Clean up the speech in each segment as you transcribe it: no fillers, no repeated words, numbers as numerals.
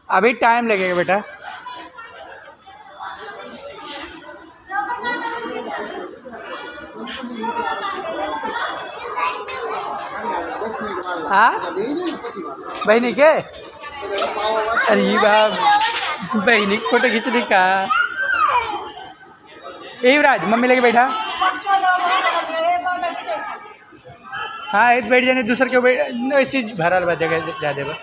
अभी टाइम लगेगा बेटा। हाँ बहनी के, अरे बाप बहनी फोटो खींचने का। युवराज मम्मी लेके बैठा। हाँ एक बैठ जाने दूसर के बैठ ऐसी भरल बा जगह ज्यादा बा।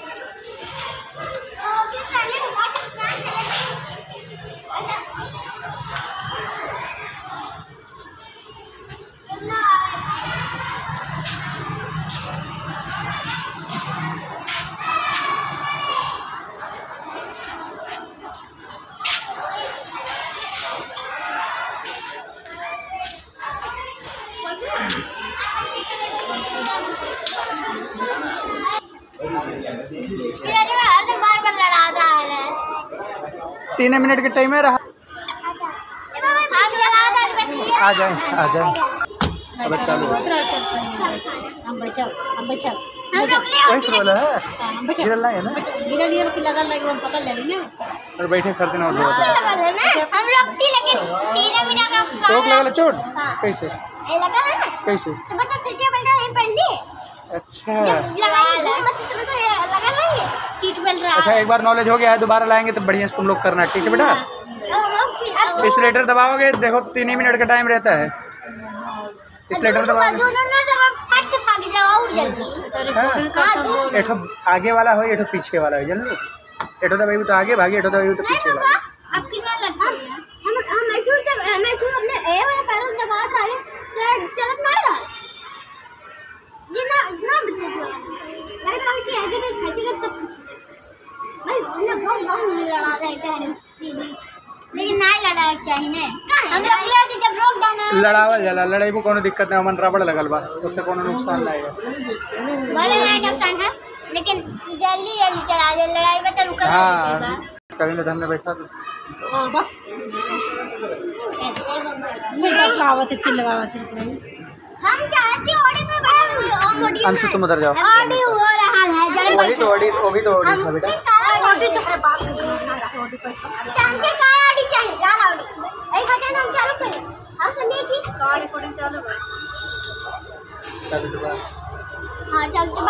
बार लड़ा रहा है। 3 मिनट के टाइम में रहा। आ जाए आ जाए। अब चालू कैसे बोला है गिरल है ना गिरल ये कि लगा लगे हम पकड़ ले ना और बैठे कर देना। हम रखती लेकिन 3 मिनट का टोक लगा चोट कैसे ए लगा है ना कैसे तो बता सीटे बेल्ट यहीं पड़ ली। अच्छा लगा लेंगे सीट बेल्ट रहा। अच्छा एक बार नॉलेज हो गया है दोबारा लाएंगे तो बढ़िया से तुम लोग करना ठीक है बेटा। एक्सीलेटर दबाओगे देखो 3 मिनट का टाइम रहता है। एक्सीलेटर दबाओगे एठो आगे वाला हो एठो पीछे वाला हो जान लो। एठो दबाई तो आगे भागी एठो दबाई तो पीछे वाला। अब कितना लगता है हम अपने ए वाला पैरों दबा रहे चलत नहीं रहा ये ना बिल्कुल मैं कल की आगे में छाती का तब भाई ना बहुत लड़ा रहे थे लेकिन नहीं लड़ाई चाहिए ने हम रख ले थे जब रोक देना लड़ावल जाला लड़ाई में कोनो दिक्कत नहीं। मन रबड़ लगल बा उससे कोनो नुकसान नहीं है। भले नहीं नुकसान है लेकिन जल्दी जल्दी चला दे लड़ाई में तो रुकना चाहिए। कभी ना हमने बैठा तो कावत चिल्लावत हम चाहते ऑडी में बैठ अंशु तुम उधर जाओ। ऑडी हो रहा है जल्दी वही तो ऑडी था बेटा। ऑडी तो है बात ऑडी पर टाइम पे कार ऑडी चाहिए कार ऑडी ऐ खाते हम चालू करें हम सुनिए कि कार रिकॉर्डिंग चालू है चालू तो हां चल के बा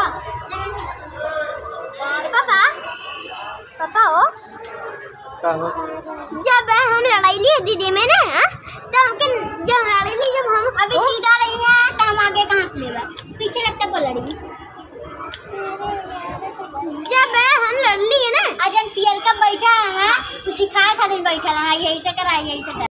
पापा हो का हो जब हम लड़ाई लिए दीदी में ना तो हमके जब लड़ाई ली जब हम अभी सीधा रही है तो हम आगे कहां से लेबा पीछे लगता पलड़ी जब हम लड़ लिए ना अजन पियर का बैठा है सिखाए खातिर बैठा है यही से करा यही से